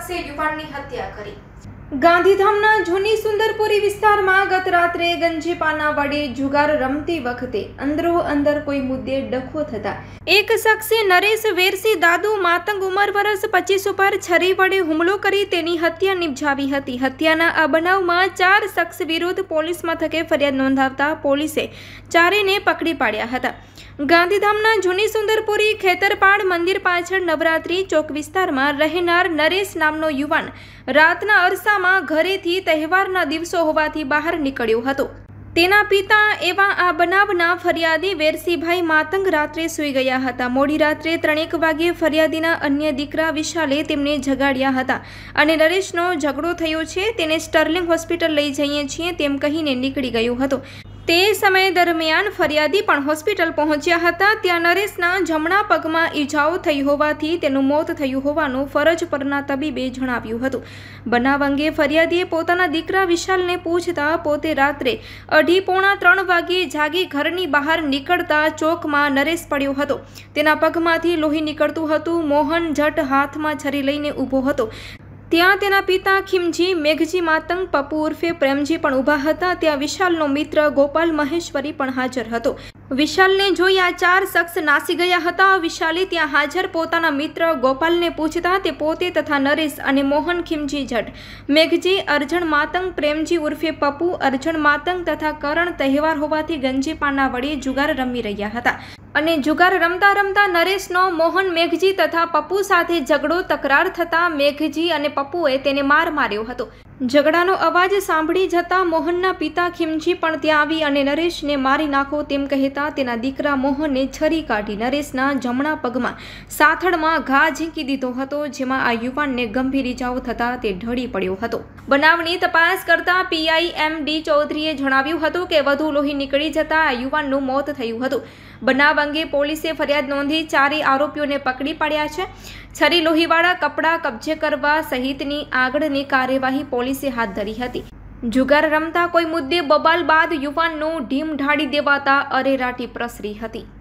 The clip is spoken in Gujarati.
શખ્સે યુવાનની હત્યા કરી। ગાંધીધામના જૂની સુંદરપુરી વિસ્તારમાં ગત રાત્રે ગંજીપાના વડે જુગાર રમતી વખતે અંદરો અંદર કોઈ મુદ્દે ડખો થતા એક શખ્સે નરેશ વેરસી દાદુ માતંગ ઉંમર વર્ષ 25 ઉપર છરી વડે હુમલો કરી તેની હત્યા નિપજાવી હતી। હત્યાના આ બનાવમાં 4 શખ્સ વિરુદ્ધ પોલીસ મથકે ફરિયાદ નોંધાવતા પોલીસે ચારેયને પકડી પાડ્યા હતા। ગાંધીધામના જૂની સુંદરપુરી ખેતરપાડ મંદિર પાછળ નવરાત્રી ચોક વિસ્તારમાં રહેનાર નરેશ નામનો યુવાન રાતના અરસામાં ઘરેથી તહેવારના દિવસો હોવાથી બહાર નીકળ્યો હતો। તેના પિતા એવા આ બનાવના ફરિયાદી વેરસીભાઈ માતંગ રાત્રે સૂઈ ગયા હતા। મોડી રાત્રે 3 વાગ્યે ફરિયાદીના અન્ય દીકરા વિશાલે તેમને જગાડ્યા હતા અને નરેશનો ઝઘડો થયો છે, તેને સ્ટર્લિંગ હોસ્પિટલ લઈ જઈએ છીએ તેમ કહીને નીકળી ગયો હતો। તે સમય દરમિયાન ફરિયાદી પણ હોસ્પિટલ પહોંચ્યા હતા। ત્યાં નરેશના જમણા પગમાં ઈજાઓ થઈ હોવાથી તેનું મોત થયું હોવાનું ફરજ પરના તબીબે જણાવ્યું હતું। બનાવ અંગે ફરિયાદીએ પોતાના દીકરા વિશાલને પૂછતા પોતે રાત્રે 2:30-3 વાગ્યે જાગી ઘરની બહાર નીકળતા ચોકમાં નરેશ પડ્યો હતો। તેના પગમાંથી લોહી નીકળતું હતું। મોહન જટ હાથમાં છરી લઈને ઊભો હતો। ત્યાં તેના પિતા ખીમજી મેઘજી માતંગ પપ્પુ ઉર્ફે પ્રેમજી પણ ઊભા હતા। ત્યાં વિશાલનો મિત્ર ગોપાલ મહેશ્વરી પણ હાજર હતો। વિશાલને જોઈ આ 4 શખ્સ નાસી ગયા હતા। વિશાલે ત્યાં હાજર પોતાના મિત્ર ગોપાલને પૂછતા તે પોતે તથા નરેશ અને મોહન ખીમજી જટ, મેઘજી, અર્જણ માતંગ, પ્રેમજી ઉર્ફે પપ્પુ, અર્જણ માતંગ તથા કરણ તહેવાર હોવાથી ગંજીપાના વડે જુગાર રમી રહ્યા હતા અને જુગાર રમતા રમતા નરેશનો મોહન, મેઘજી તથા પપ્પુ સાથે ઝઘડો તકરાર થતા મેઘજી અને પપ્પુએ તેને માર માર્યો હતો। ઝઘડાનો અવાજ સાંભળી જતા મોહનના પિતા ખીમજી પણ ત્યાં આવી અને નરેશને મારી નાખો તેમ કહેતા તેના દીકરા મોહને છરી કાઢી નરેશના જમણા પગમાં સાથળમાં ઘા ઝીંકી દીધો હતો, જેમાં આ યુવાનને ગંભીર ઈજાઓ થતા તે ઢળી પડ્યો હતો। બનાવની તપાસ કરતા પીઆઈ એમ.ડી. ચૌધરીએ જણાવ્યું હતું કે વધુ લોહી નીકળી જતા આ યુવાનનું મોત થયું હતું। બનાવ અંગે પોલીસે ફરિયાદ નોંધી 4 આરોપીઓને પકડી પાડ્યા છે। છરી, લોહીવાળા કપડાં કબજે કરવા સહિતની આગળની કાર્યવાહી પોલીસે હાથ ધરી હતી। જુગાર રમતા કોઈ મુદ્દે બબાલ બાદ યુવાનનું ઢીમ ઢાળી દેવાતા અરેરાટી પ્રસરી હતી।